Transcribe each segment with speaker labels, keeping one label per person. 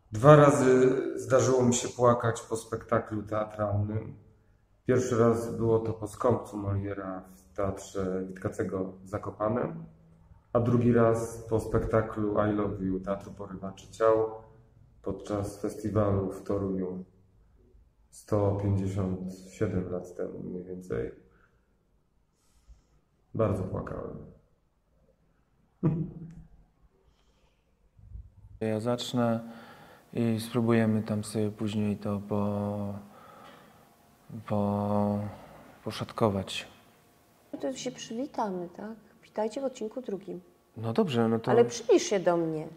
Speaker 1: Dwa razy zdarzyło mi się płakać po spektaklu teatralnym. Pierwszy raz było to po Skąpcu Moliera w Teatrze Witkacego w Zakopanem, a drugi raz po spektaklu I Love You Teatru Porywaczy Ciał podczas festiwalu w Toruniu 157 lat temu mniej więcej. Bardzo płakałem.
Speaker 2: Ja zacznę i spróbujemy tam sobie później to poszatkować.
Speaker 3: To się przywitamy, tak? Witajcie w odcinku drugim.
Speaker 2: No dobrze, no to...
Speaker 3: Ale przybliż się do mnie.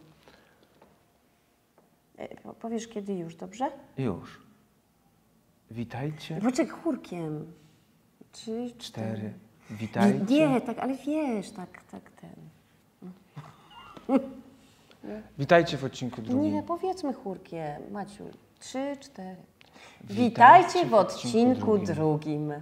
Speaker 3: Powiesz kiedy już, dobrze?
Speaker 2: Już. Witajcie.
Speaker 3: Poczekaj chórkiem. 3,
Speaker 2: 4. Witajcie.
Speaker 3: Nie, tak, ale wiesz, tak ten.
Speaker 2: Witajcie w odcinku drugim.
Speaker 3: Nie, powiedzmy chórkiem, Maciu. 3, 4. Witajcie w odcinku drugim.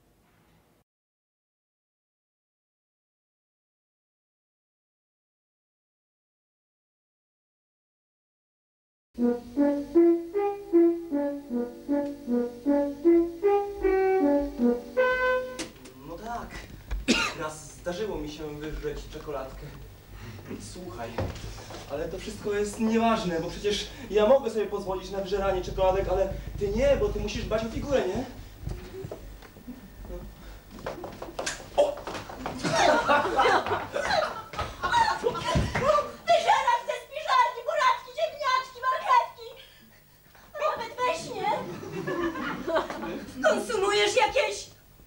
Speaker 4: No tak, raz zdarzyło mi się wyżreć czekoladkę. Słuchaj, ale to wszystko jest nieważne, bo przecież ja mogę sobie pozwolić na wyżeranie czekoladek, ale ty nie, bo ty musisz dbać o figurę, nie? No. O!
Speaker 5: Wyżerać te spiżarki, buraczki, ziemniaczki, marchewki! A nawet we śnie! Konsumujesz jakieś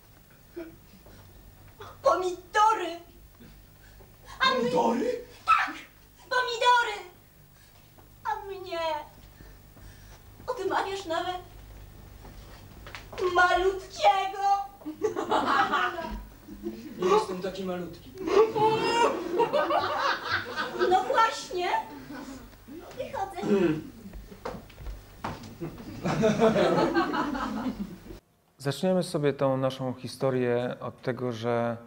Speaker 5: pomidory! A mnie...
Speaker 4: Pomidory?
Speaker 5: Tak! Pomidory! A mnie... Odmawiasz nawet malutkiego!
Speaker 4: Nie jestem taki malutki.
Speaker 5: No właśnie! Wychodzę.
Speaker 2: Zaczniemy sobie tą naszą historię od tego, że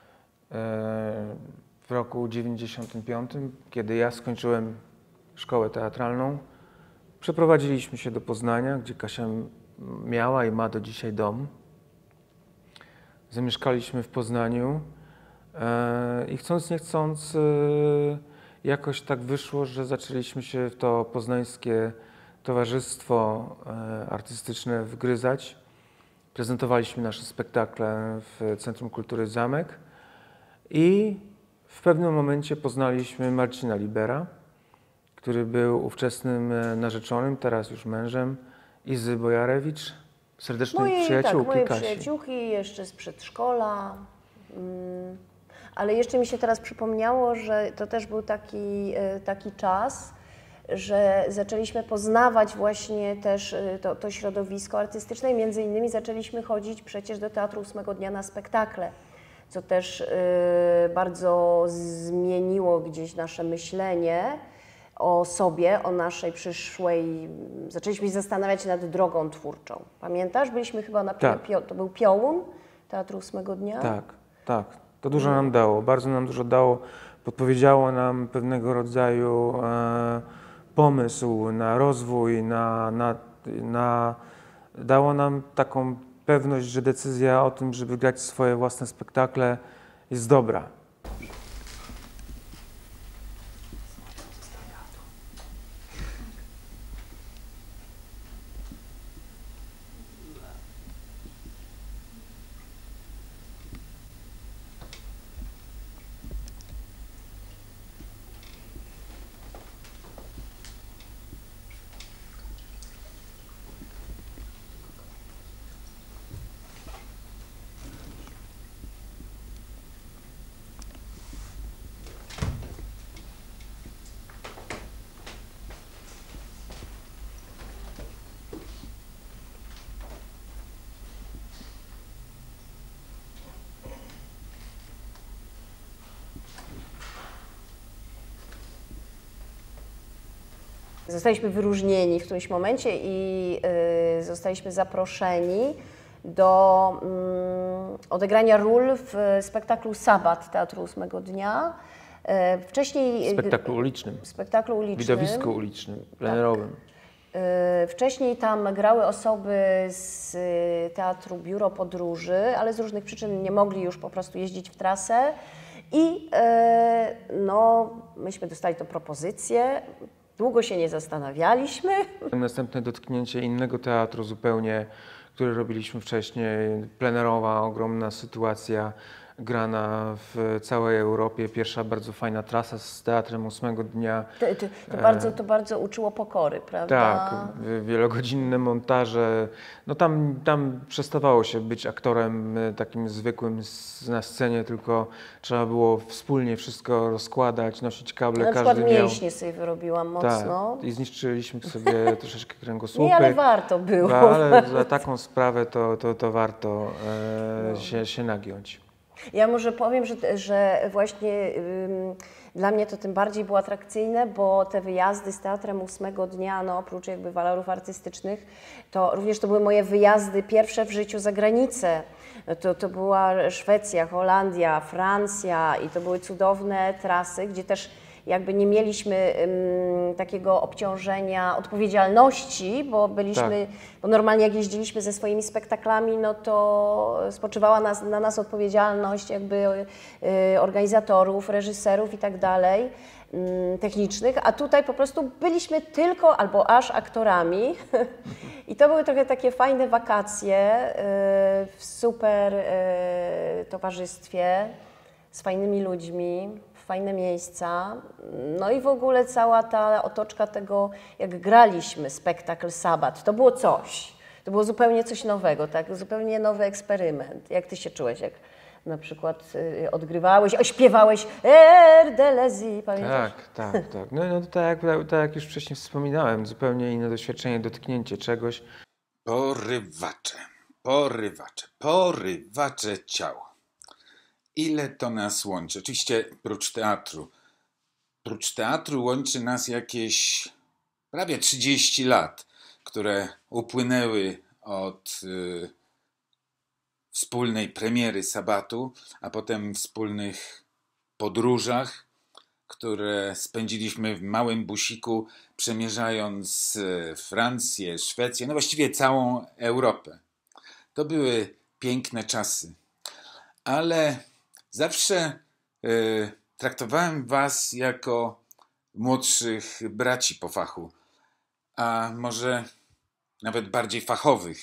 Speaker 2: w roku 95, kiedy ja skończyłem szkołę teatralną, przeprowadziliśmy się do Poznania, gdzie Kasia miała i ma do dzisiaj dom. Zamieszkaliśmy w Poznaniu i chcąc nie chcąc jakoś tak wyszło, że zaczęliśmy się w to poznańskie towarzystwo artystyczne wgryzać. Prezentowaliśmy nasze spektakle w Centrum Kultury Zamek i w pewnym momencie poznaliśmy Marcina Libera, który był ówczesnym narzeczonym, teraz już mężem Izy Bojarewicz, serdecznej przyjaciółki
Speaker 3: moje
Speaker 2: Kasi.
Speaker 3: przyjaciółki jeszcze z przedszkola. Ale jeszcze mi się teraz przypomniało, że to też był taki czas, że zaczęliśmy poznawać właśnie też to środowisko artystyczne i między innymi zaczęliśmy chodzić przecież do Teatru Ósmego Dnia na spektakle, co też bardzo zmieniło gdzieś nasze myślenie o sobie, o naszej przyszłej... Zaczęliśmy się zastanawiać nad drogą twórczą. Pamiętasz? Byliśmy chyba na...
Speaker 2: Tak.
Speaker 3: To był Piołun Teatru Ósmego Dnia?
Speaker 2: Tak, tak. To dużo nam dało, bardzo nam dużo dało. Podpowiedziało nam pewnego rodzaju pomysł na rozwój, dało nam taką pewność, że decyzja o tym, żeby grać swoje własne spektakle jest dobra.
Speaker 3: Zostaliśmy wyróżnieni w którymś momencie i zostaliśmy zaproszeni do odegrania ról w spektaklu Sabat Teatru Ósmego Dnia. Wcześniej...
Speaker 2: W
Speaker 3: spektaklu ulicznym.
Speaker 2: Widowisku ulicznym, plenerowym.
Speaker 3: Wcześniej tam grały osoby z Teatru Biuro Podróży, ale z różnych przyczyn nie mogli już po prostu jeździć w trasę. I no, myśmy dostali tę propozycję, długo się nie zastanawialiśmy.
Speaker 2: Następne dotknięcie innego teatru zupełnie, który robiliśmy wcześniej, plenerowa, ogromna sytuacja, grana w całej Europie, pierwsza bardzo fajna trasa z teatrem 8 dnia.
Speaker 3: To bardzo uczyło pokory, prawda?
Speaker 2: Tak, wielogodzinne montaże. No tam przestawało się być aktorem takim zwykłym na scenie, tylko trzeba było wspólnie wszystko rozkładać, nosić kable.
Speaker 3: Na przykład mięśnie sobie wyrobiłam mocno.
Speaker 2: Tak, i zniszczyliśmy sobie troszeczkę kręgosłupy.
Speaker 3: Nie, ale warto było.
Speaker 2: Ale za taką sprawę to warto się nagiąć.
Speaker 3: Ja może powiem, że właśnie dla mnie to tym bardziej było atrakcyjne, bo te wyjazdy z teatrem 8 dnia, no oprócz jakby walorów artystycznych, to również to były moje wyjazdy pierwsze w życiu za granicę. To była Szwecja, Holandia, Francja i to były cudowne trasy, gdzie też jakby nie mieliśmy takiego obciążenia odpowiedzialności, bo byliśmy, bo normalnie jak jeździliśmy ze swoimi spektaklami, no to spoczywała na nas odpowiedzialność jakby organizatorów, reżyserów i tak dalej, technicznych, a tutaj po prostu byliśmy tylko albo aż aktorami i to były trochę takie fajne wakacje w super towarzystwie, z fajnymi ludźmi, fajne miejsca. No i w ogóle cała ta otoczka tego, jak graliśmy spektakl Sabat, to było coś. To było zupełnie coś nowego, tak? Zupełnie nowy eksperyment. Jak ty się czułeś, jak na przykład odgrywałeś, śpiewałeś Air de Lazy, pamiętasz?
Speaker 2: Tak. No tak jak już wcześniej wspominałem, zupełnie inne doświadczenie, dotknięcie czegoś.
Speaker 6: Porywacze ciała. Ile to nas łączy? Oczywiście prócz teatru. Prócz teatru łączy nas jakieś prawie 30 lat, które upłynęły od wspólnej premiery Sabatu, a potem wspólnych podróżach, które spędziliśmy w małym busiku, przemierzając Francję, Szwecję, no właściwie całą Europę. To były piękne czasy, ale zawsze traktowałem was jako młodszych braci po fachu, a może nawet bardziej fachowych.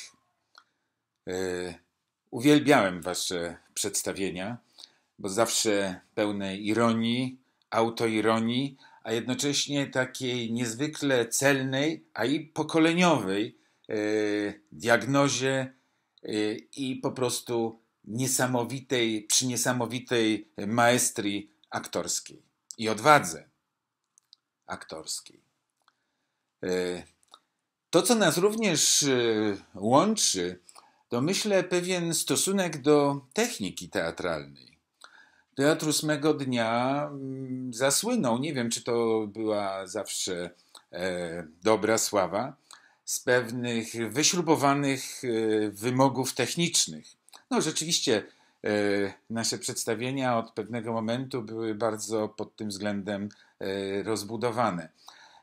Speaker 6: Uwielbiałem wasze przedstawienia, bo zawsze pełne ironii, autoironii, a jednocześnie takiej niezwykle celnej, a i pokoleniowej diagnozie i po prostu przy niesamowitej maestrii aktorskiej i odwadze aktorskiej. To, co nas również łączy, to myślę pewien stosunek do techniki teatralnej. Teatr 8 dnia zasłynął, nie wiem, czy to była zawsze dobra sława, z pewnych wyśrubowanych wymogów technicznych. No rzeczywiście nasze przedstawienia od pewnego momentu były bardzo pod tym względem rozbudowane.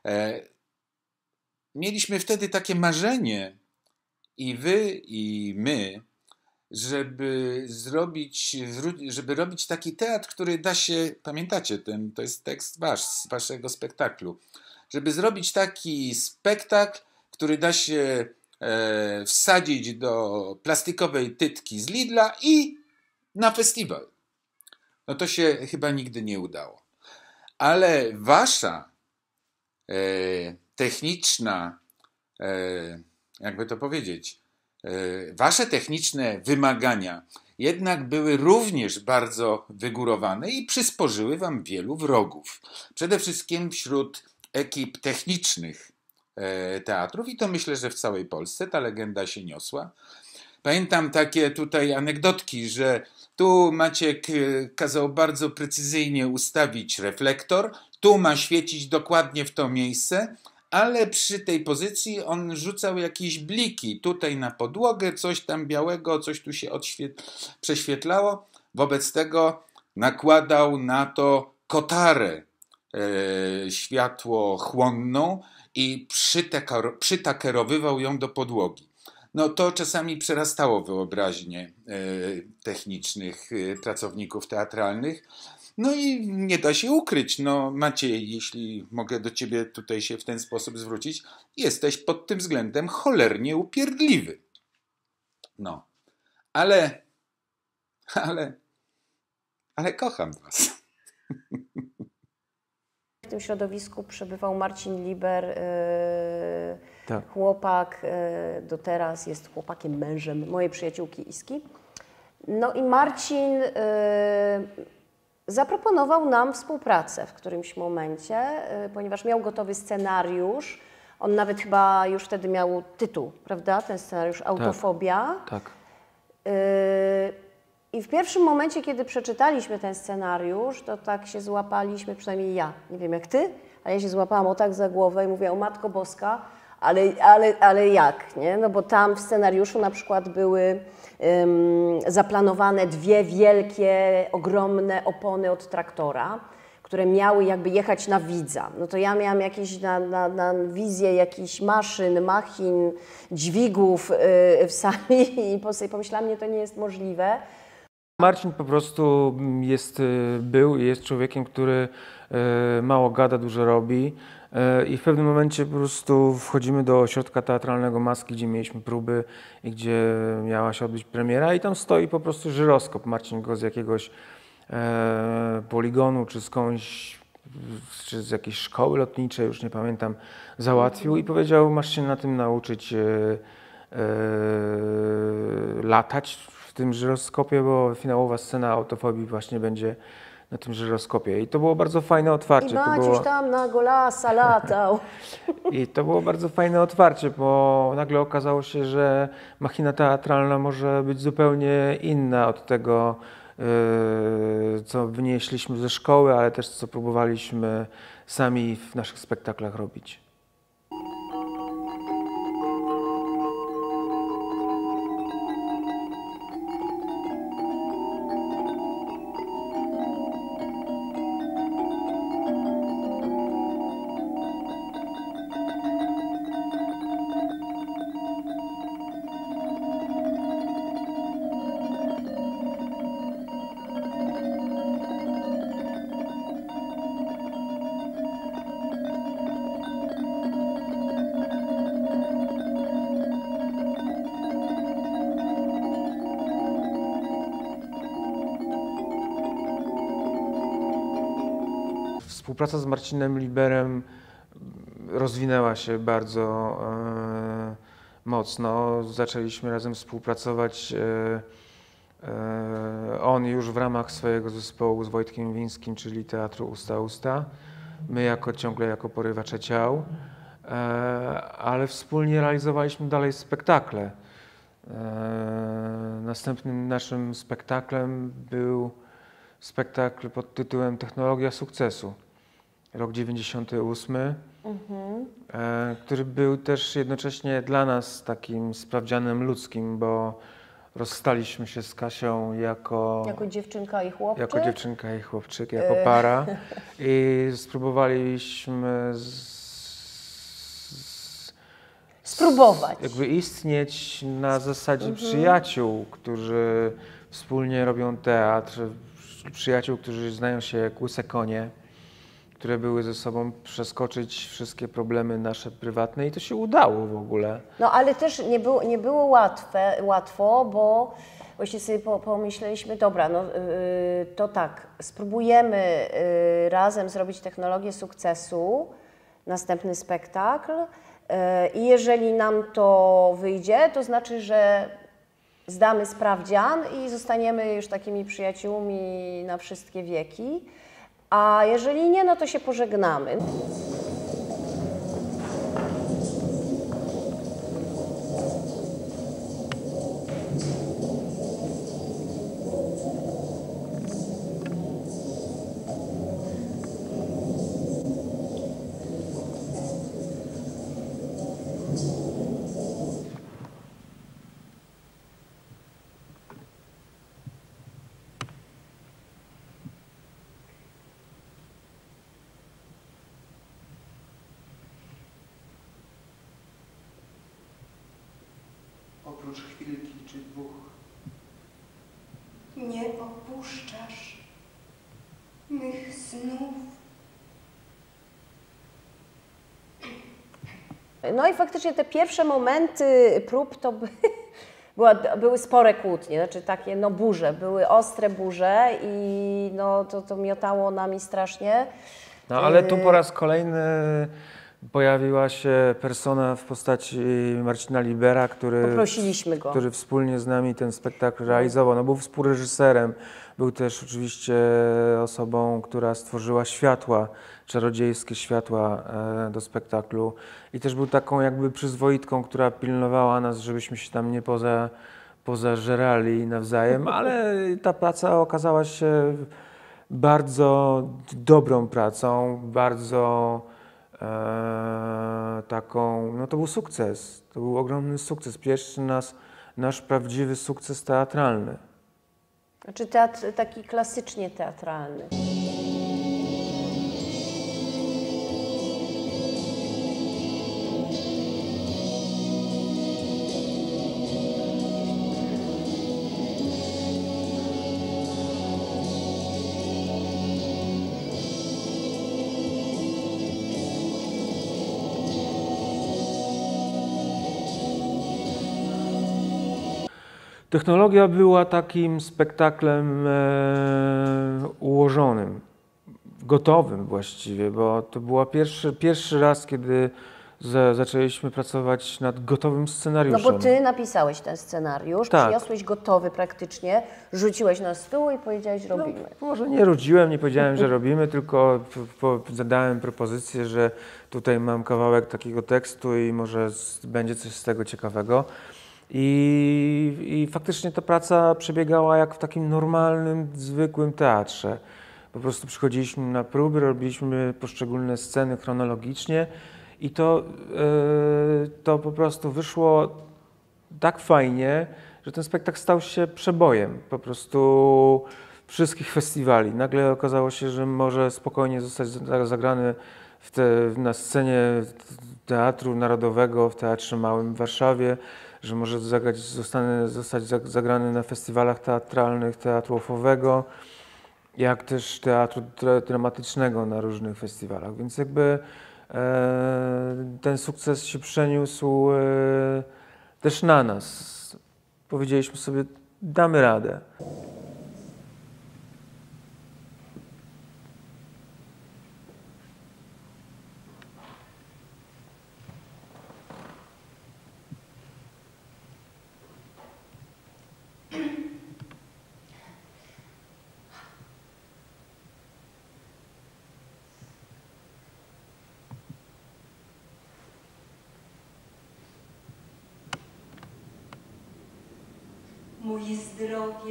Speaker 6: Mieliśmy wtedy takie marzenie, i wy, i my, żeby robić taki teatr, który da się, pamiętacie, to jest tekst z waszego spektaklu, żeby zrobić taki spektakl, który da się wsadzić do plastikowej tytki z Lidla i na festiwal. No to się chyba nigdy nie udało. Ale wasza techniczna, jakby to powiedzieć, wasze techniczne wymagania jednak były również bardzo wygórowane i przysporzyły wam wielu wrogów. Przede wszystkim wśród ekip technicznych teatrów i to myślę, że w całej Polsce ta legenda się niosła. Pamiętam takie tutaj anegdotki, że tu Maciek kazał bardzo precyzyjnie ustawić reflektor, tu ma świecić dokładnie w to miejsce, ale przy tej pozycji on rzucał jakieś bliki tutaj na podłogę, coś tam białego, coś tu się prześwietlało. Wobec tego nakładał na to kotarę światłochłonną i przytakerowywał ją do podłogi. No to czasami przerastało wyobraźnię technicznych pracowników teatralnych. No i nie da się ukryć, no Maciej, jeśli mogę do ciebie tutaj się w ten sposób zwrócić, jesteś pod tym względem cholernie upierdliwy. No, ale kocham was.
Speaker 3: W tym środowisku przebywał Marcin Liber,
Speaker 2: Tak.
Speaker 3: chłopak, do teraz jest chłopakiem, mężem mojej przyjaciółki Iski. No i Marcin zaproponował nam współpracę w którymś momencie, ponieważ miał gotowy scenariusz. On nawet chyba już wtedy miał tytuł, prawda? Ten scenariusz Autofobia.
Speaker 2: Tak.
Speaker 3: I w pierwszym momencie, kiedy przeczytaliśmy ten scenariusz, to tak się złapaliśmy, przynajmniej ja, nie wiem jak ty, ale ja się złapałam o tak za głowę i mówię, o Matko Boska, ale jak, nie? No bo tam w scenariuszu na przykład były zaplanowane 2 wielkie, ogromne opony od traktora, które miały jakby jechać na widza. No to ja miałam jakieś na wizję jakichś maszyn, machin, dźwigów w sali i pomyślałam, nie, to nie jest możliwe.
Speaker 2: Marcin po prostu był i jest człowiekiem, który mało gada, dużo robi i w pewnym momencie po prostu wchodzimy do ośrodka teatralnego Maski, gdzie mieliśmy próby i gdzie miała się odbyć premiera i tam stoi po prostu żyroskop. Marcin go z jakiegoś poligonu czy skądś, czy z jakiejś szkoły lotniczej, już nie pamiętam, załatwił i powiedział, masz się na tym nauczyć latać w tym żyroskopie, bo finałowa scena Autofobii właśnie będzie na tym żyroskopie. I to było bardzo fajne otwarcie.
Speaker 3: I Maciuś tam na golasa latał.
Speaker 2: I to było bardzo fajne otwarcie, bo nagle okazało się, że machina teatralna może być zupełnie inna od tego, co wynieśliśmy ze szkoły, ale też co próbowaliśmy sami w naszych spektaklach robić. Współpraca z Marcinem Liberem rozwinęła się bardzo mocno. Zaczęliśmy razem współpracować. On już w ramach swojego zespołu z Wojtkiem Wińskim, czyli Teatru Usta Usta. My ciągle jako Porywacze Ciał, ale wspólnie realizowaliśmy dalej spektakle. Następnym naszym spektaklem był spektakl pod tytułem Technologia sukcesu. Rok 98, który był też jednocześnie dla nas takim sprawdzianem ludzkim, bo rozstaliśmy się z Kasią jako
Speaker 3: dziewczynka i chłopczyk.
Speaker 2: Jako dziewczynka i chłopczyk, jako para i spróbowaliśmy
Speaker 3: spróbować.
Speaker 2: Jakby istnieć na zasadzie przyjaciół, którzy wspólnie robią teatr, przyjaciół, którzy znają się jak łyse konie, które były ze sobą przeskoczyć wszystkie problemy nasze prywatne i to się udało w ogóle.
Speaker 3: No ale też nie było łatwo, bo właśnie sobie pomyśleliśmy, dobra, no to tak, spróbujemy razem zrobić Technologię sukcesu, następny spektakl i jeżeli nam to wyjdzie, to znaczy, że zdamy sprawdzian i zostaniemy już takimi przyjaciółmi na wszystkie wieki, a jeżeli nie, no to się pożegnamy.
Speaker 7: oprócz chwilki czy dwóch.
Speaker 5: Nie opuszczasz mych snów.
Speaker 3: No i faktycznie te pierwsze momenty prób to były spore kłótnie, znaczy takie no burze, były ostre burze i no to miotało nami strasznie.
Speaker 2: No ale tu po raz kolejny pojawiła się persona w postaci Marcina Libera,
Speaker 3: Poprosiliśmy go.
Speaker 2: który wspólnie z nami ten spektakl realizował. No, był współreżyserem, był też oczywiście osobą, która stworzyła światła, czarodziejskie światła do spektaklu i też był taką jakby przyzwoitką, która pilnowała nas, żebyśmy się tam nie pozażerali nawzajem, ale ta praca okazała się bardzo dobrą pracą, bardzo taką, no to był sukces, to był ogromny sukces, pierwszy nasz prawdziwy sukces teatralny.
Speaker 3: Znaczy teatr taki klasycznie teatralny.
Speaker 2: Technologia była takim spektaklem ułożonym, gotowym właściwie, bo to była pierwszy raz, kiedy zaczęliśmy pracować nad gotowym scenariuszem.
Speaker 3: No bo ty napisałeś ten scenariusz,
Speaker 2: tak.
Speaker 3: Przyniosłeś gotowy praktycznie, rzuciłeś na stół i powiedziałeś robimy.
Speaker 2: No, może nie rodziłem, nie powiedziałem, że robimy, tylko zadałem propozycję, że tutaj mam kawałek takiego tekstu i może będzie coś z tego ciekawego. I faktycznie ta praca przebiegała jak w takim normalnym, zwykłym teatrze. Po prostu przychodziliśmy na próby, robiliśmy poszczególne sceny chronologicznie i to po prostu wyszło tak fajnie, że ten spektakl stał się przebojem po prostu wszystkich festiwali. Nagle okazało się, że może spokojnie zostać zagrany na scenie Teatru Narodowego w Teatrze Małym w Warszawie, że może zostać zagrany na festiwalach teatralnych Teatru Ofowego, jak też Teatru Dramatycznego na różnych festiwalach. Więc jakby ten sukces się przeniósł też na nas. Powiedzieliśmy sobie, damy radę.
Speaker 5: Moje zdrowie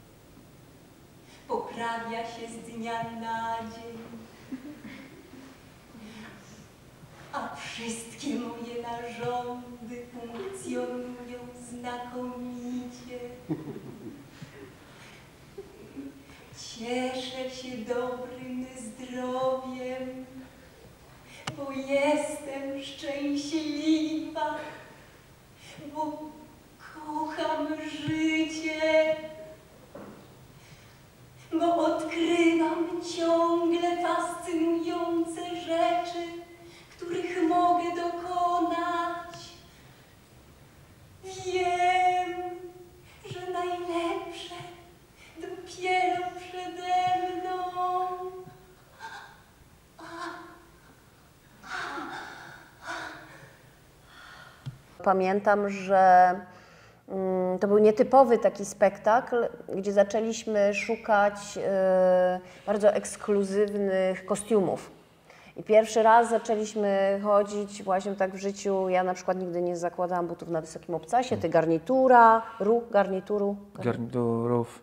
Speaker 5: poprawia się z dnia na dzień, a wszystkie moje narządy funkcjonują znakomicie. Cieszę się dobrym zdrowiem, bo jestem szczęśliwa, bo kocham życie, bo odkrywam ciągle fascynujące rzeczy, których mogę dokonać. Wiem, że najlepsze dopiero przede mną.
Speaker 3: Pamiętam, że to był nietypowy taki spektakl, gdzie zaczęliśmy szukać bardzo ekskluzywnych kostiumów. I pierwszy raz zaczęliśmy chodzić właśnie tak w życiu. Ja na przykład nigdy nie zakładałam butów na wysokim obcasie, ty garniturów.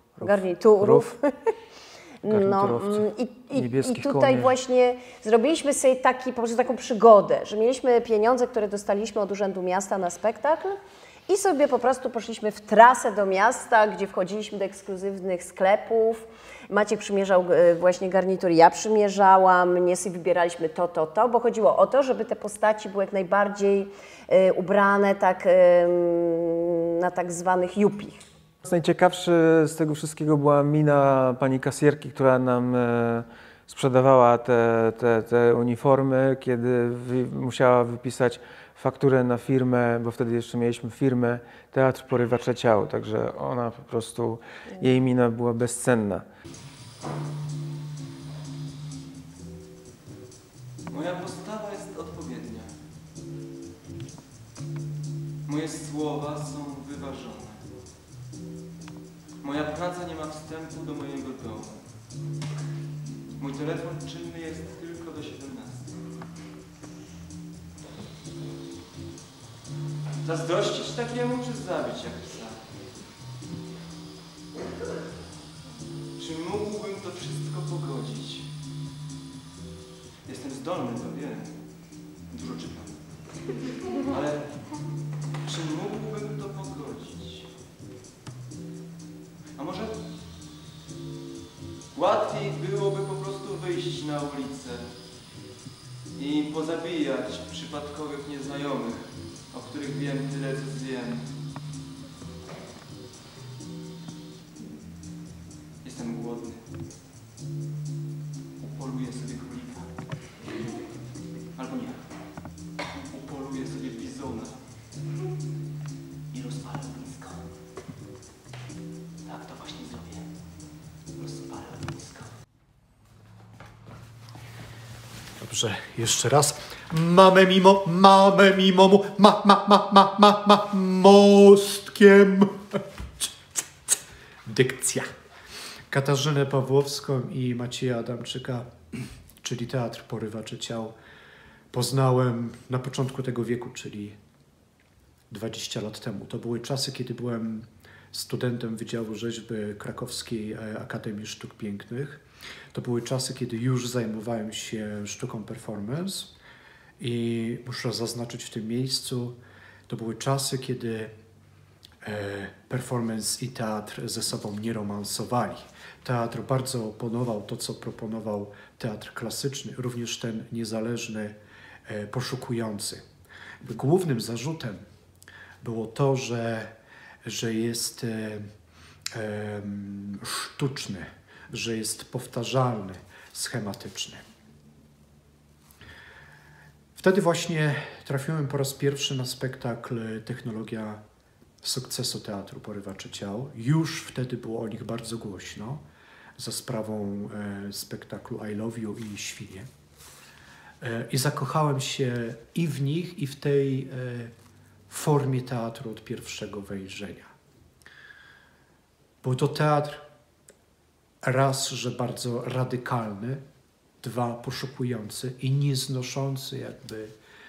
Speaker 3: No, i tutaj konie. Właśnie zrobiliśmy sobie po prostu taką przygodę, że mieliśmy pieniądze, które dostaliśmy od Urzędu Miasta na spektakl i sobie po prostu poszliśmy w trasę do miasta, gdzie wchodziliśmy do ekskluzywnych sklepów. Maciek przymierzał właśnie garnitury, ja przymierzałam, nie sobie wybieraliśmy to, bo chodziło o to, żeby te postaci były jak najbardziej ubrane tak na tak zwanych jupich.
Speaker 2: Najciekawszy z tego wszystkiego była mina pani kasjerki, która nam sprzedawała te uniformy, kiedy musiała wypisać fakturę na firmę, bo wtedy jeszcze mieliśmy firmę Teatr Porywacza Ciał, także ona po prostu, jej mina była bezcenna.
Speaker 4: Moja postawa jest odpowiednia. Moje słowa są wyważone. Moja praca nie ma wstępu do mojego domu. Mój telefon czynny jest tylko do 17. Zazdrościć takiemu, czy zabić jak psa? Czy mógłbym to wszystko pogodzić? Jestem zdolny, to wiem. Dużo czytam. Ale czy mógłbym to pogodzić? A może łatwiej byłoby po prostu wyjść na ulicę i pozabijać przypadkowych nieznajomych, o których wiem tyle, co wiem. Jestem głodny. Upoluję sobie królika. Albo nie. Upoluję sobie bizona. I rozpalę ognisko. Tak, to właśnie zrobię. Rozpalę ognisko.
Speaker 7: Dobrze, jeszcze raz. Mamę mimo mu, mostkiem. Dykcja. Katarzynę Pawłowską i Macieja Adamczyka, czyli Teatr Porywaczy Ciał, poznałem na początku tego wieku, czyli 20 lat temu. To były czasy, kiedy byłem studentem Wydziału Rzeźby Krakowskiej Akademii Sztuk Pięknych. To były czasy, kiedy już zajmowałem się sztuką performance i muszę zaznaczyć w tym miejscu, to były czasy, kiedy performance i teatr ze sobą nie romansowali. Teatr bardzo oponował to, co proponował teatr klasyczny, również ten niezależny, poszukujący. Głównym zarzutem było to, że jest sztuczny, że jest powtarzalny, schematyczny. Wtedy właśnie trafiłem po raz pierwszy na spektakl Technologia sukcesu Teatru Porywaczy Ciał. Już wtedy było o nich bardzo głośno, za sprawą spektaklu I Love You i Świnie. I zakochałem się i w nich, i w tej formie teatru od pierwszego wejrzenia. Był to teatr raz, że bardzo radykalny, dwa, poszukujący i nieznoszący jakby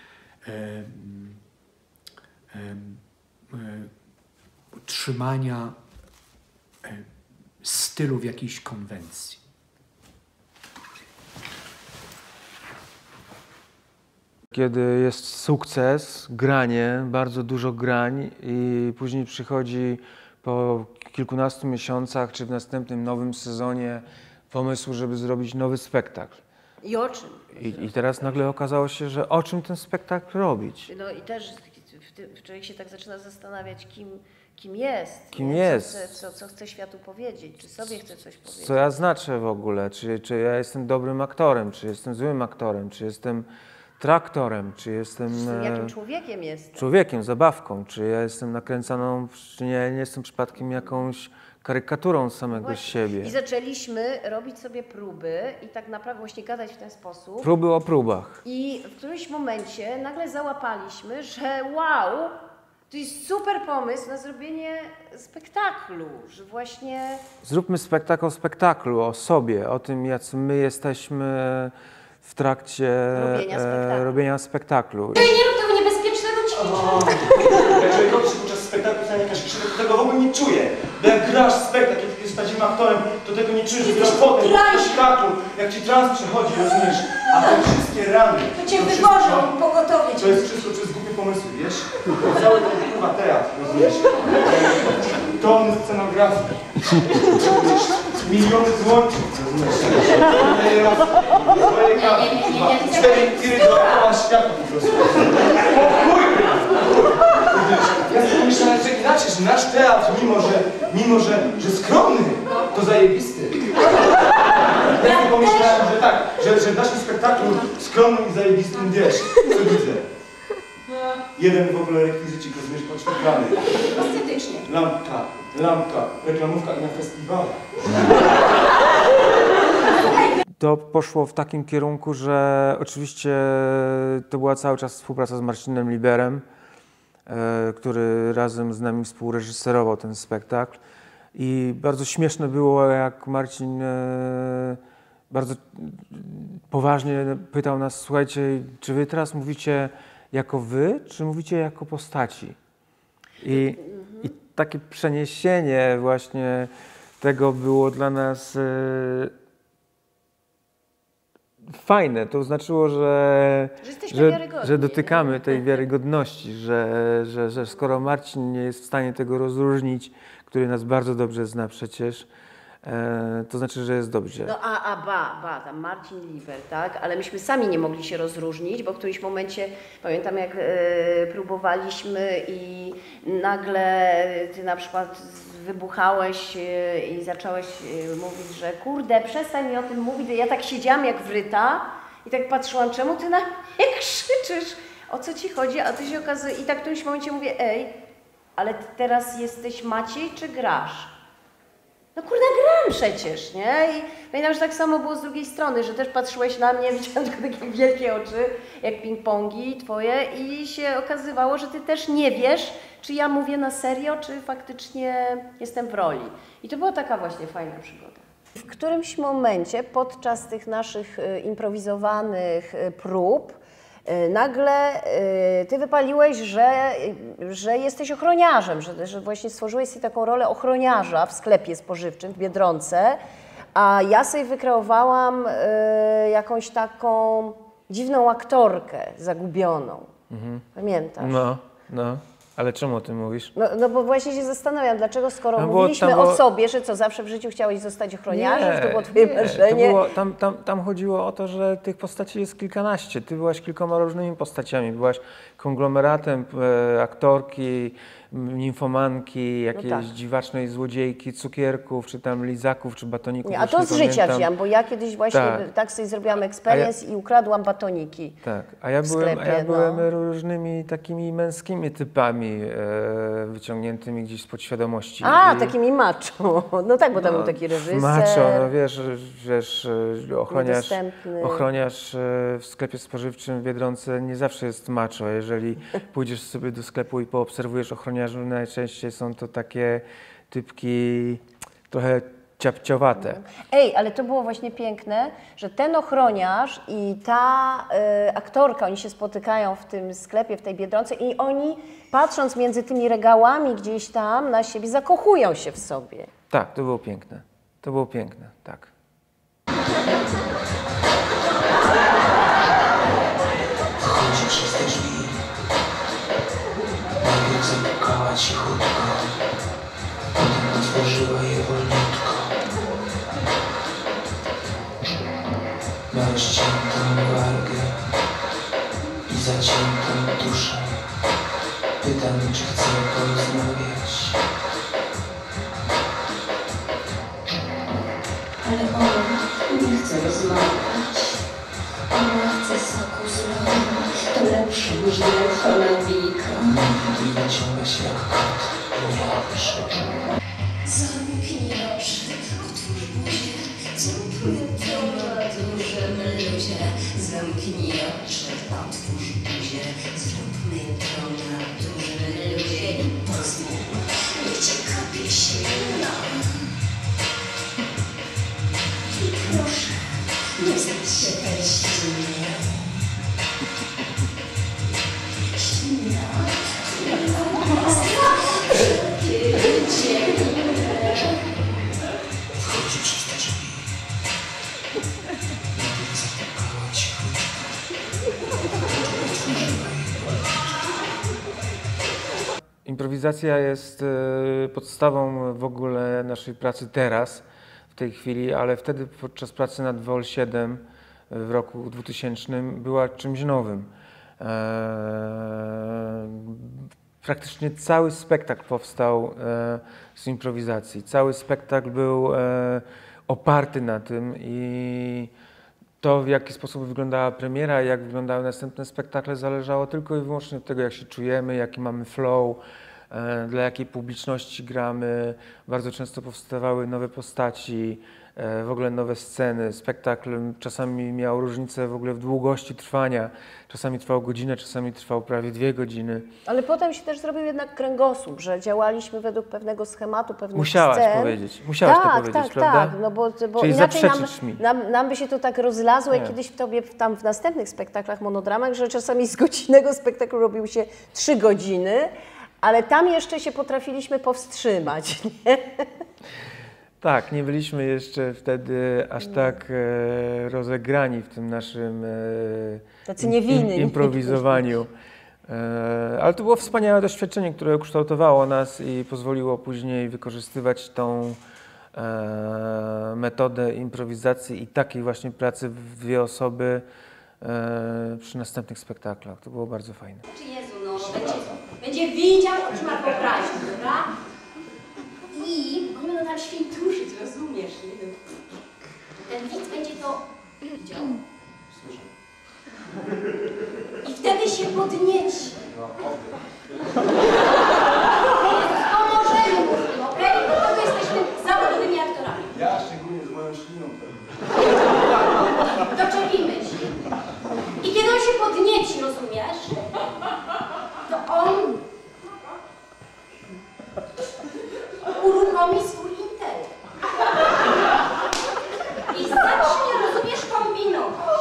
Speaker 7: trzymania stylu w jakiejś konwencji.
Speaker 2: Kiedy jest sukces, granie, bardzo dużo grań i później przychodzi po kilkunastu miesiącach czy w następnym nowym sezonie pomysł, żeby zrobić nowy spektakl.
Speaker 3: I o czym?
Speaker 2: I teraz nagle okazało się, że o czym ten spektakl robić?
Speaker 3: No i też człowiek się tak zaczyna zastanawiać, kim jest.
Speaker 2: Kim
Speaker 3: nie?
Speaker 2: jest.
Speaker 3: Co chce światu powiedzieć, czy sobie chce coś powiedzieć.
Speaker 2: Co ja znaczę w ogóle? Czy ja jestem dobrym aktorem, czy jestem złym aktorem, czy jestem traktorem, czy jestem...
Speaker 3: Jakim człowiekiem jestem?
Speaker 2: Człowiekiem, zabawką, czy ja jestem nakręcaną, czy nie jestem przypadkiem jakąś karykaturą samego siebie.
Speaker 3: I zaczęliśmy robić sobie próby i tak naprawdę właśnie gadać w ten sposób.
Speaker 2: Próby o próbach.
Speaker 3: I w którymś momencie nagle załapaliśmy, że wow, to jest super pomysł na zrobienie spektaklu, że właśnie...
Speaker 2: Zróbmy spektakl o spektaklu, o sobie, o tym, jacy my jesteśmy w trakcie robienia spektaklu.
Speaker 5: Nie rób tego niebezpiecznego ćwiczenia.
Speaker 4: Jeżeli kogoś podczas spektaklu stanie jakaś krzywda, to tego w ogóle nie czuję. Bo jak grasz spektakl, jak jesteś prawdziwym aktorem, to tego nie czujesz. Grasz potem, po spektaklu, jak ci trans przechodzi, rozumiesz? A te wszystkie rany...
Speaker 5: To cię wywożą, pogotowie.
Speaker 4: To jest wszystko przez głupie pomysły, wiesz? Cały ten kurwa teatr, rozumiesz? Ton scenografii. Miliony złączów, rozumiesz? Swoje karty, 4 tiry dookoła świata po prostu. O chuj! Ja sobie myślałem, że znaczy, że nasz teatr, że skromny, to zajebisty. Ja sobie pomyślałem, że tak, że w naszym spektaklu skromnym i zajebistym, wiesz, co widzę. Jeden w ogóle rekwizycik, rozumiesz, podświetlany.
Speaker 5: Estetycznie.
Speaker 4: Lampka, reklamówka i na festiwalu.
Speaker 2: To poszło w takim kierunku, że oczywiście to była cały czas współpraca z Marcinem Liberem, który razem z nami współreżyserował ten spektakl. I bardzo śmieszne było, jak Marcin bardzo poważnie pytał nas: słuchajcie, czy wy teraz mówicie jako wy, czy mówicie jako postaci? I takie przeniesienie właśnie tego było dla nas fajne. To znaczyło, że dotykamy tej wiarygodności, że skoro Marcin nie jest w stanie tego rozróżnić, który nas bardzo dobrze zna przecież, to znaczy, że jest dobrze.
Speaker 3: No tam Marcin Liber, tak? Ale myśmy sami nie mogli się rozróżnić, bo w którymś momencie, pamiętam jak próbowaliśmy i nagle ty na przykład wybuchałeś i zacząłeś mówić, że kurde, przestań mi o tym mówić. Ja tak siedziałam jak wryta i tak patrzyłam, czemu ty na mnie krzyczysz? O co ci chodzi? A ty się okazuje, i tak w którymś momencie mówię, ej, ale ty teraz jesteś Maciej czy grasz? No kurde, gram przecież, nie? I pamiętam, że tak samo było z drugiej strony, że też patrzyłeś na mnie, widziałam tylko takie wielkie oczy, jak ping-pongi twoje i się okazywało, że ty też nie wiesz, czy ja mówię na serio, czy faktycznie jestem w roli. I to była taka właśnie fajna przygoda. W którymś momencie podczas tych naszych improwizowanych prób nagle ty wypaliłeś, że jesteś ochroniarzem, że właśnie stworzyłeś sobie taką rolę ochroniarza w sklepie spożywczym w Biedronce, a ja sobie wykreowałam jakąś taką dziwną aktorkę zagubioną. Pamiętasz?
Speaker 2: No. Ale czemu o tym mówisz?
Speaker 3: No bo właśnie się zastanawiam, dlaczego skoro mówiliśmy o sobie, że co, zawsze w życiu chciałeś zostać ochroniarzem, że to było twoje marzenie?
Speaker 2: Tam chodziło o to, że tych postaci jest kilkanaście. Ty byłaś kilkoma różnymi postaciami. Byłaś konglomeratem aktorki, nimfomanki, jakiejś dziwacznej złodziejki, cukierków, czy tam lizaków, czy batoników.
Speaker 3: Nie, a to z życia wziąłem, bo ja kiedyś właśnie tak sobie zrobiłam experience i ukradłam batoniki.
Speaker 2: Tak, a ja byłem różnymi takimi męskimi typami wyciągniętymi gdzieś z podświadomości.
Speaker 3: Takimi macho. No tak, bo tam był taki reżyser.
Speaker 2: Macho, no wiesz, ochroniarz w sklepie spożywczym w Biedronce nie zawsze jest macho. Jeżeli pójdziesz sobie do sklepu i poobserwujesz ochroniarzy, najczęściej są to takie typki trochę ciapciowate.
Speaker 3: Ej, ale to było właśnie piękne, że ten ochroniarz i ta aktorka, oni się spotykają w tym sklepie, w tej Biedronce i oni, patrząc między tymi regałami gdzieś tam na siebie, zakochują się w sobie.
Speaker 2: Tak, to było piękne. To było piękne, tak.
Speaker 8: Wchodzi przez te drzwi. Najpierw zapukała cichutko, potem otworzyła je wolniutko. Ma rozciętą wargę i zaciętą duszę. Pytam, czy chce porozmawiać.
Speaker 9: Ale ona nie chce rozmawiać. Ona chce soku z lodu. To lepsze niż delfonawika.
Speaker 8: I wyciąga się jak kot.
Speaker 9: Zamknij oczy, otwórz buzię. Zróbmy to na dużym luzie. Zamknij oczy, otwórz buzię. Zróbmy to na dużym luzie. I pozwól, niech cię kapie ślina. I proszę, nie wstydź się tej ściny. Ślina,
Speaker 8: wchodzi przez te drzwi. Najpierw zapukała cichutko.
Speaker 2: Improwizacja jest podstawą w ogóle naszej pracy teraz, w tej chwili, ale wtedy podczas pracy nad WOL 7 w roku 2000 była czymś nowym. praktycznie cały spektakl powstał z improwizacji. Cały spektakl był oparty na tym i to, w jaki sposób wyglądała premiera i jak wyglądały następne spektakle, zależało tylko i wyłącznie od tego, jak się czujemy, jaki mamy flow, dla jakiej publiczności gramy. Bardzo często powstawały nowe postaci, w ogóle nowe sceny. Spektakl czasami miał różnicę w ogóle w długości trwania. Czasami trwał godzinę, czasami trwał prawie 2 godziny.
Speaker 3: Ale potem się też zrobił jednak kręgosłup, że działaliśmy według pewnego schematu, pewnych
Speaker 2: Musiałaś
Speaker 3: scen.
Speaker 2: powiedzieć, prawda?
Speaker 3: Tak, no bo
Speaker 2: Czyli
Speaker 3: inaczej
Speaker 2: zaprzeczyć mi.
Speaker 3: nam by się to tak rozlazło, jak kiedyś w tobie tam w następnych spektaklach, monodramach, że czasami z godzinnego spektaklu robił się 3 godziny, ale tam jeszcze się potrafiliśmy powstrzymać, nie?
Speaker 2: Tak, nie byliśmy jeszcze wtedy aż tak rozegrani w tym naszym
Speaker 3: Tacy niewinni.
Speaker 2: improwizowaniu. Ale to było wspaniałe doświadczenie, które ukształtowało nas i pozwoliło później wykorzystywać tą metodę improwizacji i takiej właśnie pracy w 2 osoby przy następnych spektaklach. To było bardzo fajne.
Speaker 5: Czy Jezu, no, będzie widział oczyma wyobraźni, prawda? I oni będą tam świętuszyć, rozumiesz? Nie? Ten widz będzie to widział. I wtedy się podnieci. Pomożemy mu w tym, okej? Dlatego jesteśmy zawodowymi aktorami.
Speaker 4: Ja szczególnie z moją śliną.
Speaker 5: Doczepimy się. I kiedy on się podnieci, rozumiesz? To on uruchomi swój intelekt. I zacznie, rozumiesz, kombinować.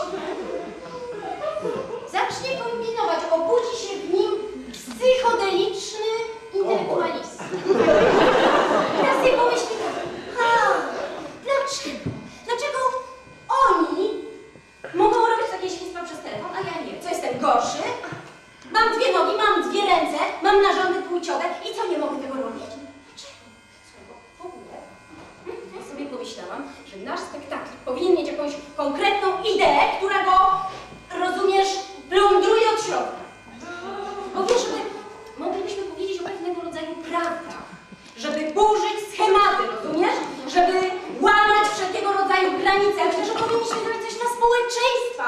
Speaker 5: Zacznie kombinować, obudzi się w nim psychodeliczny intelektualista. Teraz sobie pomyśli tak, dlaczego oni mogą robić takie świństwa przez telefon, a ja nie? Co, jestem gorszy? Mam 2 nogi, mam 2 ręce, mam narządy płciowe i co, nie mogę tego robić? Dlaczego? Słuchaj, bo w ogóle ja sobie pomyślałam, że nasz spektakl powinien mieć jakąś konkretną ideę, która go, rozumiesz, plądruje od środka. Bo wiesz, żeby moglibyśmy powiedzieć o pewnego rodzaju prawdach, żeby burzyć schematy, rozumiesz? Żeby łamać wszelkiego rodzaju granice. Ja myślę, że powinniśmy zrobić coś dla społeczeństwa.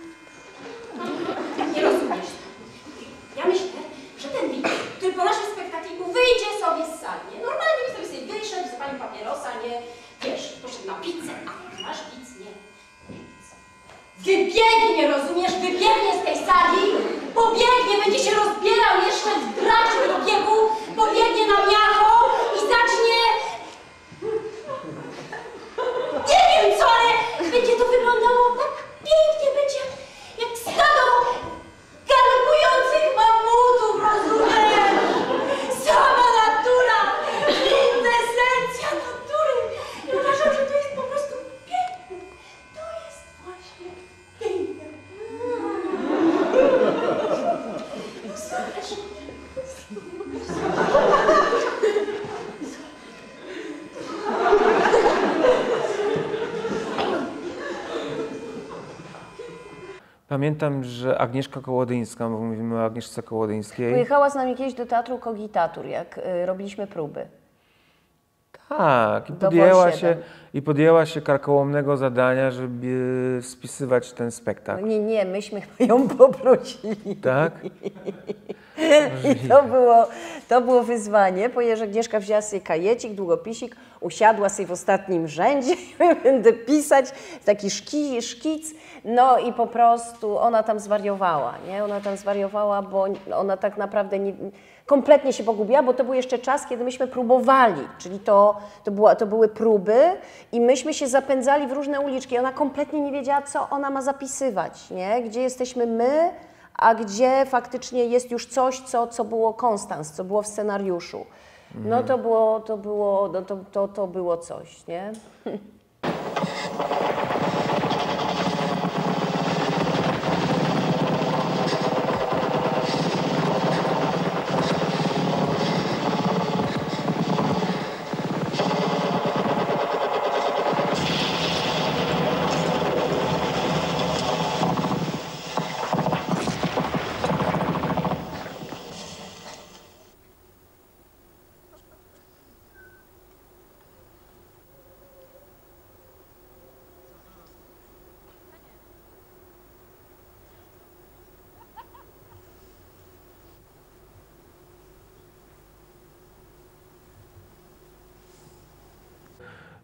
Speaker 5: Nie rozumiesz. Ja myślę, że ten widz, który po naszym spektakliku wyjdzie sobie z sali, nie? Normalnie by sobie wyszedł, zapalił papierosa, nie? Wiesz, poszedł na pizzę, a nasz widz nie. Wybiegnie, rozumiesz? Wybiegnie z tej sali, pobiegnie, będzie się rozbierał jeszcze w dracie tego biegu, pobiegnie na miacho i zacznie... Nie wiem co, ale będzie to wyglądało tak pięknie, będzie jak stado galopujących mamutów, rozumiesz? Sama natura, kwintesencja natury. I uważam, że to jest po prostu piękne. To jest właśnie piękne.
Speaker 2: Pamiętam, że Agnieszka Kołodyńska, bo mówimy o Agnieszce Kołodyńskiej.
Speaker 3: Pojechała z nami kiedyś do Teatru Kogitatur, jak robiliśmy próby.
Speaker 2: Tak, i podjęła się karkołomnego zadania, żeby spisywać ten spektakl.
Speaker 3: Nie, myśmy ją poprosili.
Speaker 2: Tak?
Speaker 3: I to było wyzwanie, ponieważ Agnieszka wzięła sobie kajecik, długopisik, usiadła sobie w ostatnim rzędzie i będę pisać taki szkic, no i po prostu ona tam zwariowała, nie? Ona tam zwariowała, bo ona tak naprawdę kompletnie się pogubiła, bo to był jeszcze czas, kiedy myśmy próbowali, czyli to były próby i myśmy się zapędzali w różne uliczki. Ona kompletnie nie wiedziała, co ona ma zapisywać, nie? Gdzie jesteśmy my, a gdzie faktycznie jest już coś, co było konstans, co było w scenariuszu. No to było coś, nie?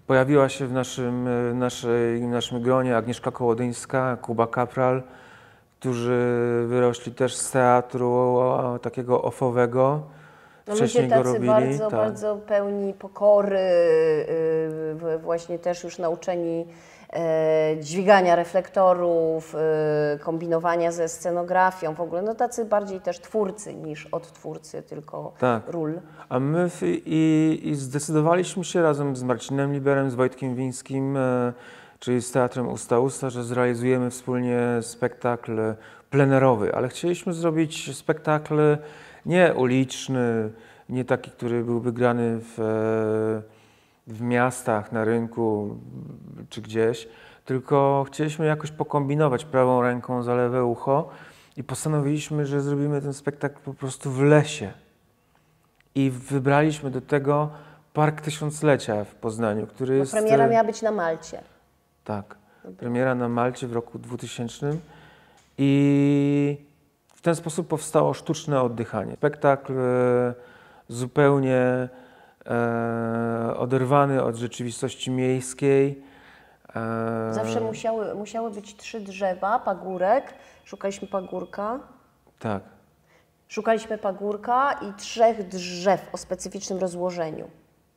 Speaker 2: Pojawiła się w naszym gronie Agnieszka Kołodyńska, Kuba Kapral, którzy wyrośli też z teatru takiego ofowego.
Speaker 3: No
Speaker 2: Wcześniej
Speaker 3: ludzie
Speaker 2: go
Speaker 3: tacy
Speaker 2: robili.
Speaker 3: bardzo,
Speaker 2: tak.
Speaker 3: bardzo pełni pokory, właśnie też już nauczeni dźwigania reflektorów, kombinowania ze scenografią w ogóle, no tacy bardziej też twórcy niż odtwórcy tylko
Speaker 2: Tak.
Speaker 3: ról.
Speaker 2: A my zdecydowaliśmy się razem z Marcinem Liberem, z Wojtkiem Wińskim, czyli z Teatrem Usta Usta, że zrealizujemy wspólnie spektakl plenerowy, ale chcieliśmy zrobić spektakl nie uliczny, nie taki, który byłby grany w miastach, na rynku czy gdzieś, tylko chcieliśmy jakoś pokombinować prawą ręką za lewe ucho i postanowiliśmy, że zrobimy ten spektakl po prostu w lesie. I wybraliśmy do tego Park Tysiąclecia w Poznaniu, który jest...
Speaker 3: Premiera miała być na Malcie.
Speaker 2: Tak, premiera na Malcie w roku 2000 i w ten sposób powstało Sztuczne oddychanie. Spektakl zupełnie oderwany od rzeczywistości miejskiej.
Speaker 3: Zawsze musiały być 3 drzewa, pagórek, szukaliśmy pagórka.
Speaker 2: Tak.
Speaker 3: Szukaliśmy pagórka i 3 drzew o specyficznym rozłożeniu.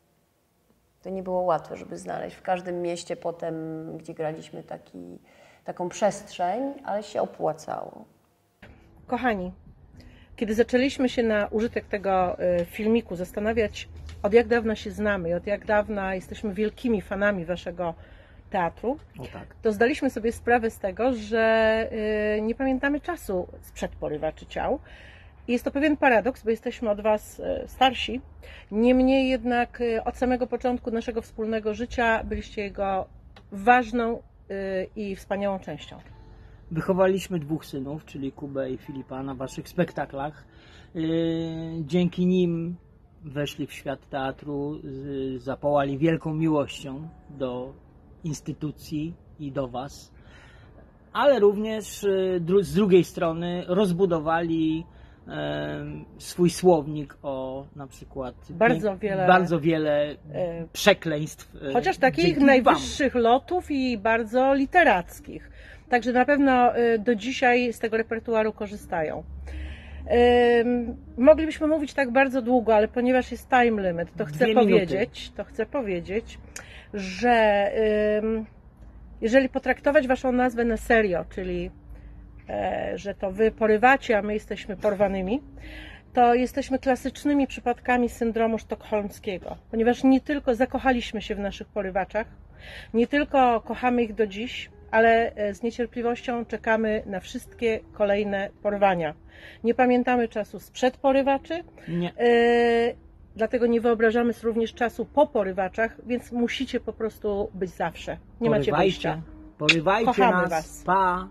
Speaker 3: To nie było łatwe, żeby znaleźć w każdym mieście potem, gdzie graliśmy taką przestrzeń, ale się opłacało.
Speaker 10: Kochani, kiedy zaczęliśmy się na użytek tego filmiku zastanawiać, od jak dawna się znamy i od jak dawna jesteśmy wielkimi fanami waszego teatru, to zdaliśmy sobie sprawę z tego, że nie pamiętamy czasu sprzed Porywaczy ciał. I jest to pewien paradoks, bo jesteśmy od was starsi. Niemniej jednak od samego początku naszego wspólnego życia byliście jego ważną i wspaniałą częścią.
Speaker 11: Wychowaliśmy 2 synów, czyli Kubę i Filipa, na waszych spektaklach. Dzięki nim weszli w świat teatru, zapołali wielką miłością do instytucji i do was, ale również z drugiej strony rozbudowali swój słownik o na przykład bardzo wiele przekleństw.
Speaker 10: Chociaż takich najwyższych lotów i bardzo literackich. Także na pewno do dzisiaj z tego repertuaru korzystają. Moglibyśmy mówić tak bardzo długo, ale ponieważ jest time limit, to chcę powiedzieć, że jeżeli potraktować waszą nazwę na serio, czyli że to wy porywacie, a my jesteśmy porwanymi, to jesteśmy klasycznymi przypadkami syndromu sztokholmskiego, ponieważ nie tylko zakochaliśmy się w naszych porywaczach, nie tylko kochamy ich do dziś, ale z niecierpliwością czekamy na wszystkie kolejne porwania. Nie pamiętamy czasu sprzed porywaczy, dlatego nie wyobrażamy sobie również czasu po porywaczach, więc musicie po prostu być zawsze. Nie macie wyjścia.
Speaker 11: Porywajcie
Speaker 10: Kochamy
Speaker 11: nas.
Speaker 10: was.
Speaker 11: Pa!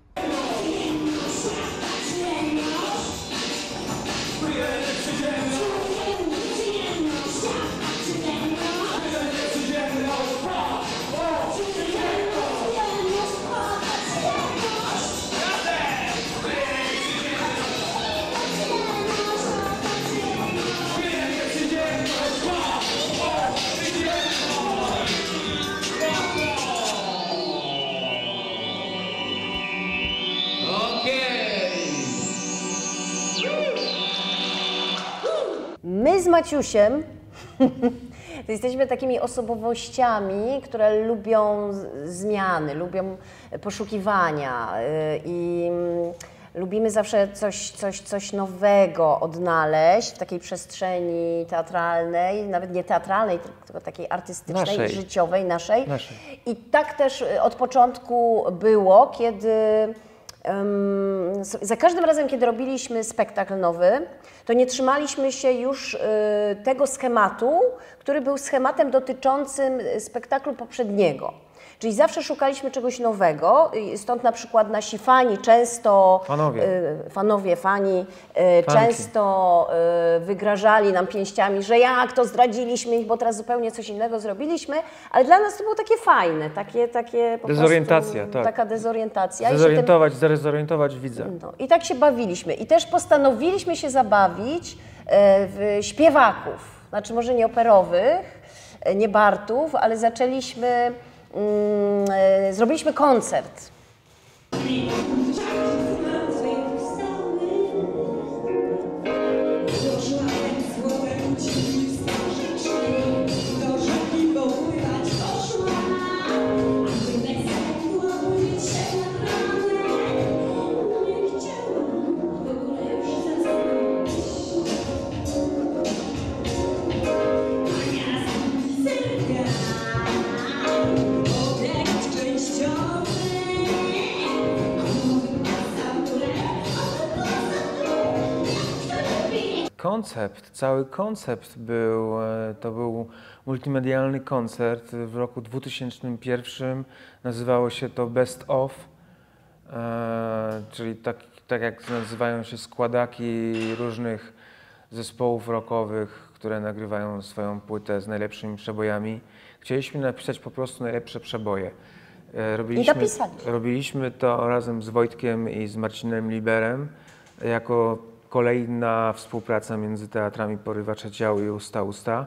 Speaker 3: My z Maciusiem to jesteśmy takimi osobowościami, które lubią zmiany, lubią poszukiwania i lubimy zawsze coś nowego odnaleźć w takiej przestrzeni teatralnej, nawet nie teatralnej, tylko takiej artystycznej, życiowej, naszej. I tak też od początku było, kiedy za każdym razem, kiedy robiliśmy spektakl nowy, to nie trzymaliśmy się już tego schematu, który był schematem dotyczącym spektaklu poprzedniego. Czyli zawsze szukaliśmy czegoś nowego, stąd na przykład nasi fani często, fani często wygrażali nam pięściami, że jak to zdradziliśmy ich, bo teraz zupełnie coś innego zrobiliśmy, ale dla nas to było takie fajne, takie po
Speaker 2: dezorientacja,
Speaker 3: prostu,
Speaker 2: tak.
Speaker 3: taka dezorientacja.
Speaker 2: Zdezorientować widza.
Speaker 3: No, i tak się bawiliśmy. I też postanowiliśmy się zabawić w śpiewaków, znaczy może nie operowych, nie Bartów, ale zaczęliśmy, zrobiliśmy koncert.
Speaker 2: Cały koncept to był multimedialny koncert w roku 2001. Nazywało się to Best Of, czyli tak jak nazywają się składaki różnych zespołów rockowych, które nagrywają swoją płytę z najlepszymi przebojami. Chcieliśmy napisać po prostu najlepsze przeboje. Robiliśmy to razem z Wojtkiem i z Marcinem Liberem jako kolejna współpraca między teatrami Porywacza Ciał i Usta Usta.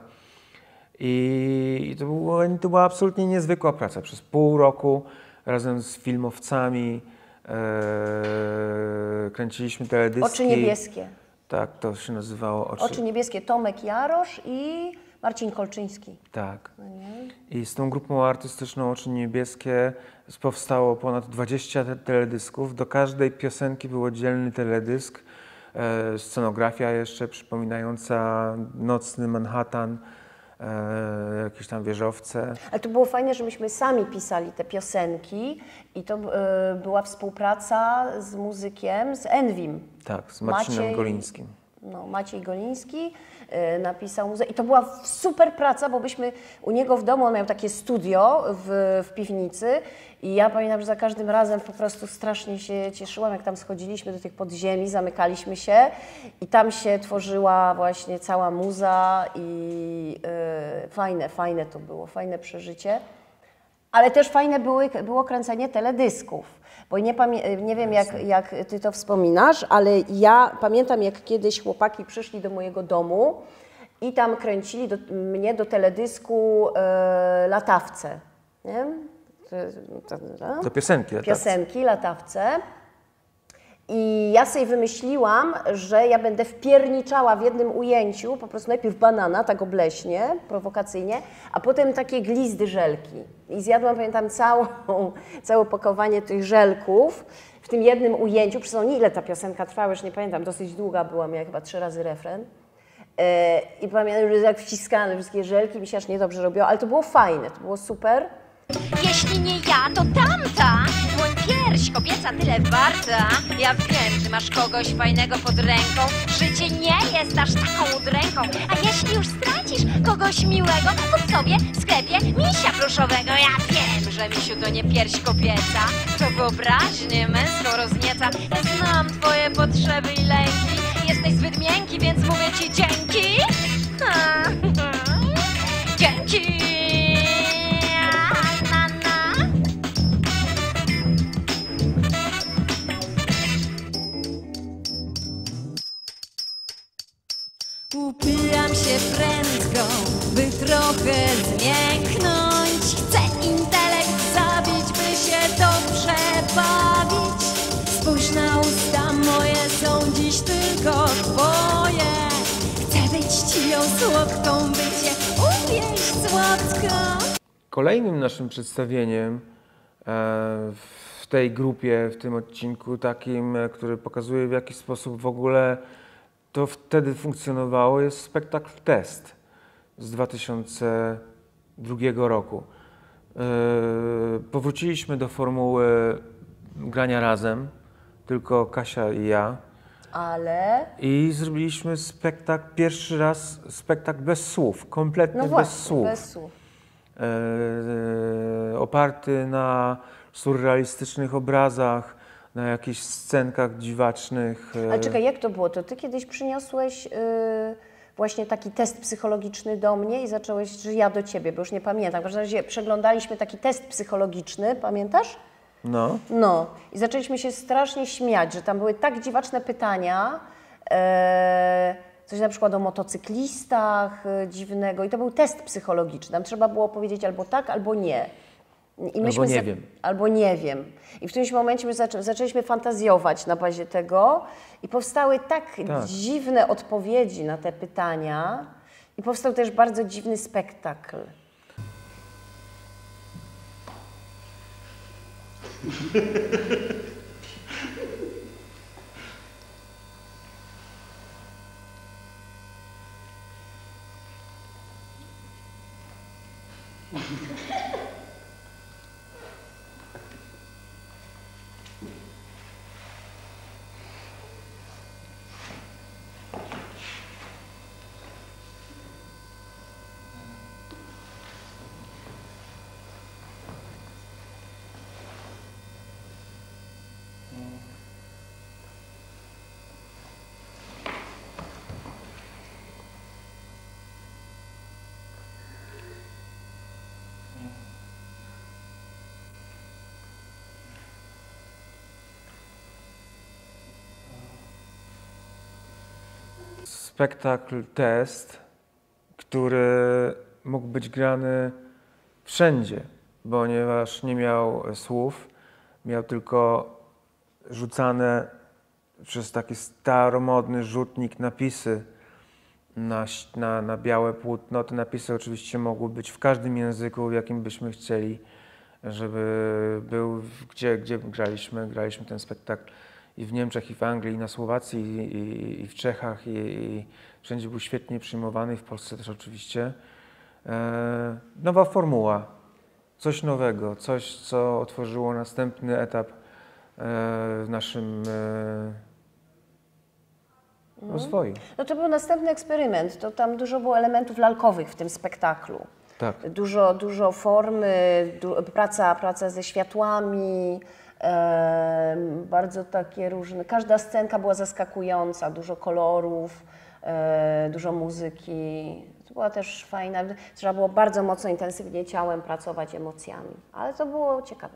Speaker 2: I to była absolutnie niezwykła praca. Przez pół roku razem z filmowcami kręciliśmy teledyski.
Speaker 3: Oczy niebieskie.
Speaker 2: Tak, to się nazywało
Speaker 3: Oczy niebieskie. Tomek Jarosz i Marcin Kolczyński.
Speaker 2: Tak. I z tą grupą artystyczną Oczy Niebieskie powstało ponad 20 teledysków. Do każdej piosenki był oddzielny teledysk. Scenografia jeszcze przypominająca nocny Manhattan, jakieś tam wieżowce.
Speaker 3: Ale to było fajne, że myśmy sami pisali te piosenki i to była współpraca z muzykiem, z Envim.
Speaker 2: Tak, z Marcinem Golińskim.
Speaker 3: No, Maciej Goliński napisał muzykę i to była super praca, bo byśmy u niego w domu, on miał takie studio w piwnicy i ja pamiętam, że za każdym razem po prostu strasznie się cieszyłam, jak tam schodziliśmy do tych podziemi, zamykaliśmy się i tam się tworzyła właśnie cała muza i fajne to było, fajne przeżycie. Ale też fajne było kręcenie teledysków. Bo nie wiem, jak ty to wspominasz, ale ja pamiętam, jak kiedyś chłopaki przyszli do mojego domu i tam kręcili mnie do teledysku Latawce. Nie?
Speaker 2: Do piosenki Latawce.
Speaker 3: Piosenki Latawce. I ja sobie wymyśliłam, że ja będę wpierniczała w jednym ujęciu, po prostu najpierw banana, tak obleśnie, prowokacyjnie, a potem takie glizdy żelki. I zjadłam, pamiętam, całe opakowanie tych żelków w tym jednym ujęciu. Przecież ile ta piosenka trwała, już nie pamiętam, dosyć długa była, miała chyba 3 razy refren. I pamiętam, że jak wciskane wszystkie żelki, mi się aż niedobrze robiło, ale to było fajne, to było super.
Speaker 12: Jeśli nie ja, to tamta. Dłoń pierś, kobieca tyle warta. Ja wiem, że masz kogoś fajnego pod ręką. Życie nie jest aż taką udręką. A jeśli już stracisz kogoś miłego, kup sobie w sklepie misia pluszowego. Ja wiem, że misiu to nie pierś kobieca, to wyobraźnię męską roznieca. Ja znam twoje potrzeby i lęki. Jesteś zbyt miękki, więc mówię ci dzięki. Dzięki.
Speaker 9: Upijam się prędko, by trochę zmięknąć. Chcę intelekt zabić, by się dobrze bawić. Spójrz na usta moje, są dziś tylko twoje. Chcę być ciją słodką, by cię ugryźć słodko.
Speaker 2: Kolejnym naszym przedstawieniem w tej grupie, w tym odcinku takim, który pokazuje, w jaki sposób w ogóle to wtedy funkcjonowało, jest spektakl Test z 2002 roku. Powróciliśmy do formuły grania razem, tylko Kasia i ja.
Speaker 3: Ale...
Speaker 2: I zrobiliśmy spektakl, pierwszy raz spektakl bez słów, kompletnie
Speaker 3: no właśnie,
Speaker 2: bez słów.
Speaker 3: Bez słów.
Speaker 2: Oparty na surrealistycznych obrazach, na jakichś scenkach dziwacznych.
Speaker 3: Ale czekaj, jak to było? To ty kiedyś przyniosłeś właśnie taki test psychologiczny do mnie i zacząłeś, że ja do ciebie, bo już nie pamiętam. W każdym razie przeglądaliśmy taki test psychologiczny, pamiętasz?
Speaker 2: No.
Speaker 3: No. I zaczęliśmy się strasznie śmiać, że tam były tak dziwaczne pytania, coś na przykład o motocyklistach dziwnego i to był test psychologiczny. Tam trzeba było powiedzieć albo tak, albo nie. I
Speaker 2: albo nie wiem.
Speaker 3: Albo nie wiem. I w którymś momencie my zaczęliśmy fantazjować na bazie tego i powstały tak dziwne odpowiedzi na te pytania i powstał też bardzo dziwny spektakl.
Speaker 2: Spektakl test, który mógł być grany wszędzie, ponieważ nie miał słów, miał tylko rzucane przez taki staromodny rzutnik napisy na białe płótno. Te napisy oczywiście mogły być w każdym języku, w jakim byśmy chcieli, żeby był, gdzie graliśmy. Graliśmy ten spektakl i w Niemczech, i w Anglii, i na Słowacji, i w Czechach, i wszędzie był świetnie przyjmowany, w Polsce też oczywiście. Nowa formuła, coś nowego, coś, co otworzyło następny etap w naszym rozwoju.
Speaker 3: No to był następny eksperyment, to tam dużo było elementów lalkowych w tym spektaklu.
Speaker 2: Tak.
Speaker 3: Dużo formy, praca ze światłami, bardzo takie różne, każda scenka była zaskakująca, dużo kolorów, dużo muzyki. To była też fajna, trzeba było bardzo mocno, intensywnie ciałem pracować, emocjami, ale to było ciekawe.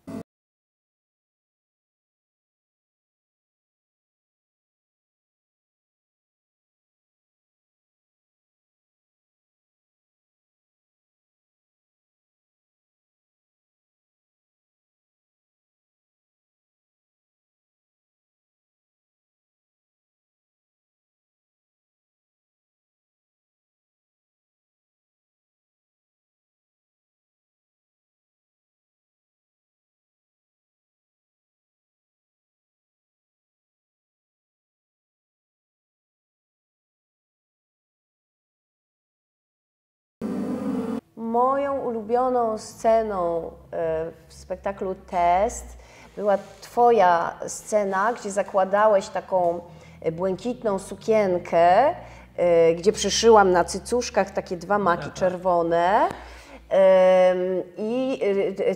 Speaker 3: Moją ulubioną sceną w spektaklu Test była twoja scena, gdzie zakładałeś taką błękitną sukienkę, gdzie przyszyłam na cycuszkach takie dwa maki czerwone i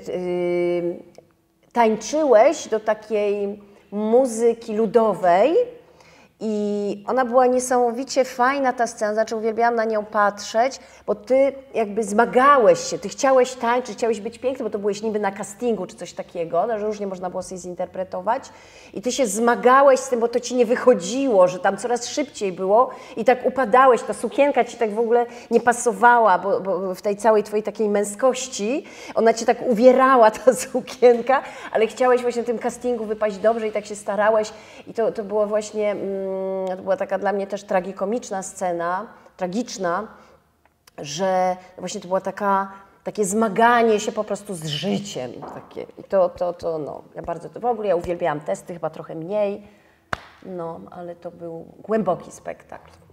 Speaker 3: tańczyłeś do takiej muzyki ludowej. I ona była niesamowicie fajna, ta scena, znaczy uwielbiałam na nią patrzeć, bo ty jakby zmagałeś się, ty chciałeś tańczyć, chciałeś być piękny, bo to byłeś niby na castingu czy coś takiego, no, że różnie można było sobie zinterpretować i ty się zmagałeś z tym, bo to ci nie wychodziło, że tam coraz szybciej było i tak upadałeś, ta sukienka ci tak w ogóle nie pasowała, bo w tej całej twojej takiej męskości ona cię tak uwierała, ta sukienka, ale chciałeś właśnie na tym castingu wypaść dobrze i tak się starałeś i to było właśnie... To była taka dla mnie też tragikomiczna scena, tragiczna, że właśnie to była takie zmaganie się po prostu z życiem. Takie. I no, ja bardzo w ogóle ja uwielbiałam testy, chyba trochę mniej, no, ale to był głęboki spektakl.